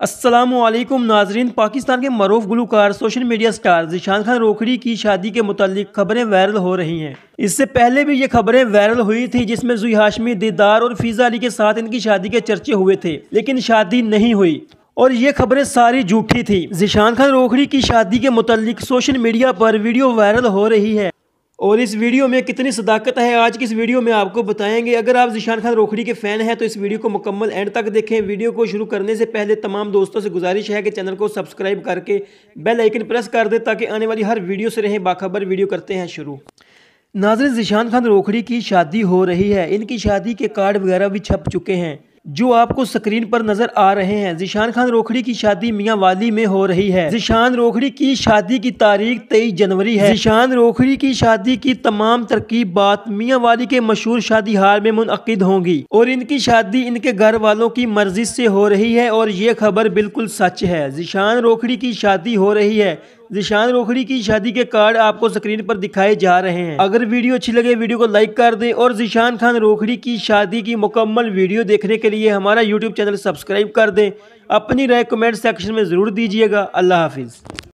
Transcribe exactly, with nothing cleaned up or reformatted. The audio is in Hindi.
अस्सलामुअलैकुम नाजरीन। पाकिस्तान के मरूफ गुलकार social media star Zeeshan Khan Rokhri की शादी के मुतालिक खबरें वायरल हो रही हैं। इससे पहले भी ये खबरें वायरल हुई थी जिसमें जुई हाशमी, दीदार और फीजा अली के साथ इनकी शादी के चर्चे हुए थे, लेकिन शादी नहीं हुई और ये खबरें सारी झूठी थी। ज़ीशान खान रोखड़ी की शादी के मुतालिक सोशल मीडिया पर वीडियो वायरल हो रही है और इस वीडियो में कितनी सदाकत है आज की इस वीडियो में आपको बताएंगे। अगर आप ज़ीशान खान रोखड़ी के फ़ैन हैं तो इस वीडियो को मुकम्मल एंड तक देखें। वीडियो को शुरू करने से पहले तमाम दोस्तों से गुजारिश है कि चैनल को सब्सक्राइब करके बेल आइकन प्रेस कर दें ताकि आने वाली हर वीडियो से रहें बाखबर। वीडियो करते हैं शुरू। नाज़रीन, ज़ीशान खान रोखड़ी की शादी हो रही है। इनकी शादी के कार्ड वगैरह भी छप चुके हैं जो आपको स्क्रीन पर नजर आ रहे हैं। ज़ीशान खान रोखड़ी की शादी मियां वाली में हो रही है। ज़ीशान रोखड़ी की शादी की तारीख तेईस जनवरी है। ज़ीशान रोखड़ी की शादी की तमाम तरकीबात मियां वाली के मशहूर शादी हाल में मुनअक्किद होंगी और इनकी शादी इनके घर वालों की मर्जी से हो रही है और ये खबर बिल्कुल सच है। ज़ीशान रोखड़ी की शादी हो रही है। ज़ीशान रोखड़ी की शादी के कार्ड आपको स्क्रीन पर दिखाए जा रहे हैं। अगर वीडियो अच्छी लगे वीडियो को लाइक कर दें और ज़ीशान खान रोखड़ी की शादी की मुकम्मल वीडियो देखने के लिए हमारा यूट्यूब चैनल सब्सक्राइब कर दें। अपनी राय कमेंट सेक्शन में ज़रूर दीजिएगा। अल्लाह हाफिज़।